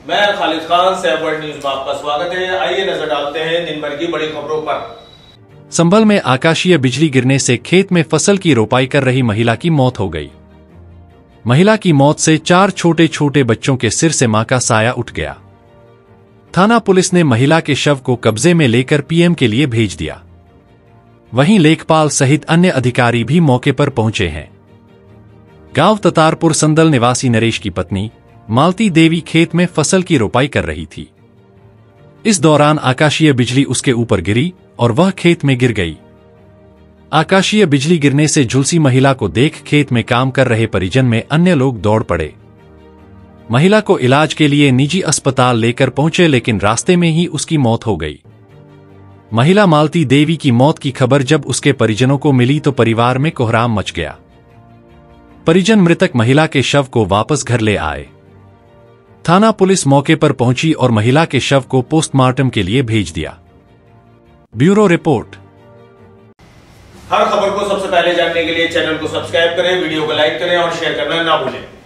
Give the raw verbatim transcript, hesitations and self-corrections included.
मैं Khalid Khan Saif world news में आपका स्वागत है। आइए नजर डालते हैं दिन भर की बड़ी खबरों पर। संभल में आकाशीय बिजली गिरने से खेत में फसल की रोपाई कर रही महिला की मौत हो गई। महिला की मौत से चार छोटे छोटे बच्चों के सिर से मां का साया उठ गया। थाना पुलिस ने महिला के शव को कब्जे में लेकर पीएम के लिए भेज दिया। वहीं लेखपाल सहित अन्य अधिकारी भी मौके पर पहुंचे हैं। गांव ततारपुर संदल निवासी नरेश की पत्नी मालती देवी खेत में फसल की रोपाई कर रही थी। इस दौरान आकाशीय बिजली उसके ऊपर गिरी और वह खेत में गिर गई। आकाशीय बिजली गिरने से झुलसी महिला को देख खेत में काम कर रहे परिजन में अन्य लोग दौड़ पड़े। महिला को इलाज के लिए निजी अस्पताल लेकर पहुंचे, लेकिन रास्ते में ही उसकी मौत हो गई। महिला मालती देवी की मौत की खबर जब उसके परिजनों को मिली तो परिवार में कोहराम मच गया। परिजन मृतक महिला के शव को वापस घर ले आए। थाना पुलिस मौके पर पहुंची और महिला के शव को पोस्टमार्टम के लिए भेज दिया। Bureau report. हर खबर को सबसे पहले जानने के लिए चैनल को सब्सक्राइब करें, वीडियो को लाइक करें और शेयर करना ना भूलें।